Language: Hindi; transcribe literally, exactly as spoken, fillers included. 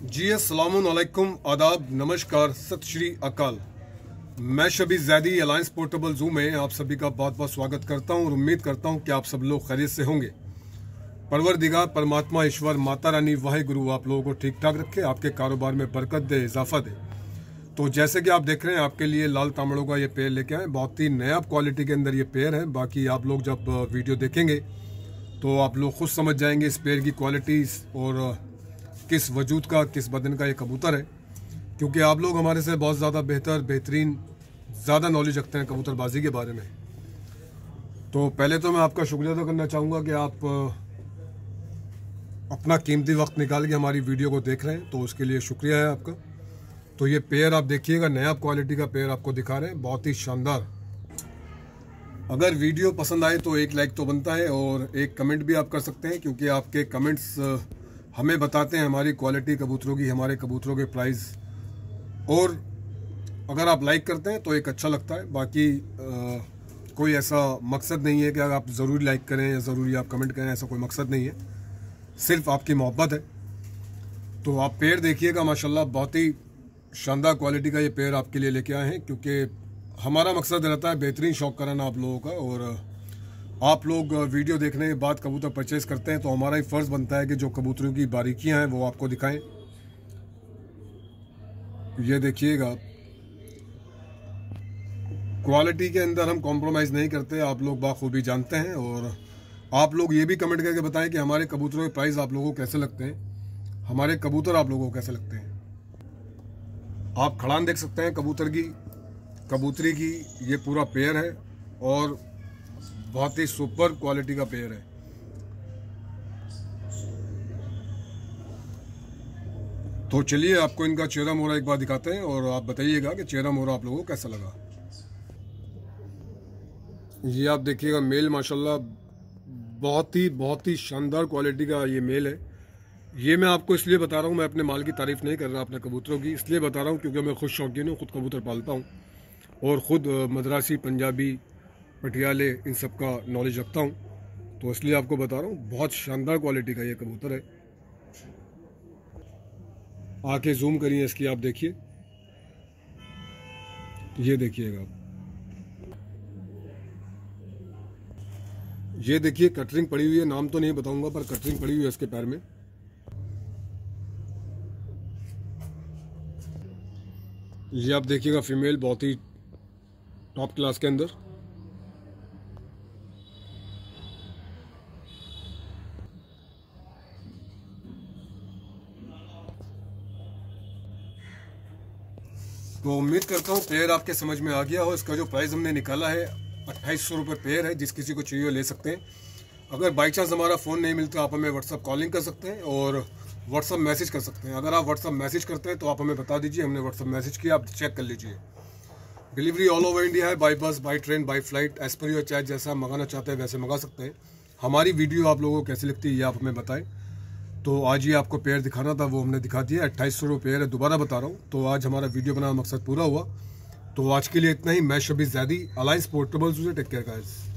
जी अस्सलाम वालेकुम, आदाब, नमस्कार, सत श्री अकाल। मैं शबी ज़ैदी अलायंस पोर्टेबल जू में आप सभी का बहुत बहुत स्वागत करता हूं और उम्मीद करता हूं कि आप सब लोग खैरियत से होंगे। परवरदिगार परमात्मा ईश्वर माता रानी वाहे गुरु आप लोगों को ठीक ठाक रखे, आपके कारोबार में बरकत दे, इजाफा दे। तो जैसे कि आप देख रहे हैं, आपके लिए लाल तांबड़ों का ये पेड़ लेके आए। बहुत ही नया क्वालिटी के अंदर ये पेड़ है। बाकी आप लोग जब वीडियो देखेंगे तो आप लोग खुद समझ जाएंगे इस पेड़ की क्वालिटी और किस वजूद का, किस बदन का ये कबूतर है, क्योंकि आप लोग हमारे से बहुत ज़्यादा बेहतर बेहतरीन ज़्यादा नॉलेज रखते हैं कबूतरबाजी के बारे में। तो पहले तो मैं आपका शुक्रिया अदा करना चाहूँगा कि आप अपना कीमती वक्त निकाल के हमारी वीडियो को देख रहे हैं, तो उसके लिए शुक्रिया है आपका। तो ये पेड़ आप देखिएगा, नया क्वालिटी का पेड़ आपको दिखा रहे हैं, बहुत ही शानदार। अगर वीडियो पसंद आए तो एक लाइक तो बनता है और एक कमेंट भी आप कर सकते हैं, क्योंकि आपके कमेंट्स हमें बताते हैं हमारी क्वालिटी कबूतरों की, हमारे कबूतरों के प्राइस। और अगर आप लाइक करते हैं तो एक अच्छा लगता है। बाकी आ, कोई ऐसा मकसद नहीं है कि अगर आप ज़रूरी लाइक करें या ज़रूरी आप कमेंट करें, ऐसा कोई मकसद नहीं है, सिर्फ आपकी मोहब्बत है। तो आप पेड़ देखिएगा, माशाल्लाह बहुत ही शानदार क्वालिटी का ये पेड़ आपके लिए लेके आए हैं, क्योंकि हमारा मकसद रहता है बेहतरीन शौक़ कराना आप लोगों का। और आप लोग वीडियो देखने के बाद कबूतर परचेज़ करते हैं तो हमारा ही फ़र्ज़ बनता है कि जो कबूतरों की बारीकियां हैं वो आपको दिखाएं। ये देखिएगा, क्वालिटी के अंदर हम कॉम्प्रोमाइज़ नहीं करते, आप लोग बाखूबी जानते हैं। और आप लोग ये भी कमेंट करके बताएं कि हमारे कबूतरों के प्राइस आप लोगों को कैसे लगते हैं, हमारे कबूतर आप लोगों को कैसे लगते हैं। आप खड़ान देख सकते हैं कबूतर की, कबूतरी की, ये पूरा पेयर है और बहुत ही सुपर क्वालिटी का पेयर है। तो चलिए आपको इनका चेहरा मोहरा एक बार दिखाते हैं और आप बताइएगा कि चेहरा मोहरा आप लोगों को कैसा लगा। ये आप देखिएगा, मेल माशाल्लाह बहुत ही बहुत ही शानदार क्वालिटी का ये मेल है। ये मैं आपको इसलिए बता रहा हूँ, मैं अपने माल की तारीफ नहीं कर रहा अपने कबूतरों की, इसलिए बता रहा हूँ क्योंकि मैं खुद शौकीन हूँ, खुद कबूतर पालता हूँ और ख़ुद मद्रासी, पंजाबी, पटियाले इन सब का नॉलेज रखता हूँ, तो इसलिए आपको बता रहा हूँ। बहुत शानदार क्वालिटी का ये कबूतर है। आके जूम करिए इसकी, आप देखिए, ये देखिएगा आप, ये देखिए कटरिंग पड़ी हुई है, नाम तो नहीं बताऊंगा पर कटरिंग पड़ी हुई है इसके पैर में। ये आप देखिएगा, फीमेल बहुत ही टॉप क्लास के अंदर। तो उम्मीद करता हूँ पेयर आपके समझ में आ गया हो। इसका जो प्राइस हमने निकाला है अट्ठाईस सौ रुपये पेयर है, जिस किसी को चाहिए ले सकते हैं। अगर बाई चांस हमारा फ़ोन नहीं मिलता आप हमें व्हाट्सअप कॉलिंग कर सकते हैं और व्हाट्सअप मैसेज कर सकते हैं। अगर आप व्हाट्सअप मैसेज करते हैं तो आप हमें बता दीजिए, हमने व्हाट्सअप मैसेज किया, आप चेक कर लीजिए। डिलीवरी ऑल ओवर इंडिया है, by bus, by train, by flight, as per your charge. जैसा मंगाना चाहते हैं वैसे मंगा सकते हैं। हमारी वीडियो आप लोगों को कैसी लगती है ये आप हमें बताएं। तो आज ये आपको पेयर दिखाना था, वो हमने दिखा दिया। अट्ठाईस सौ रुपये पेयर है, दोबारा बता रहा हूँ। तो आज हमारा वीडियो बनाना मकसद पूरा हुआ। तो आज के लिए इतना ही। मैं शबी ज़ैदी, अलायंस पोर्टेबल से। Take care guys.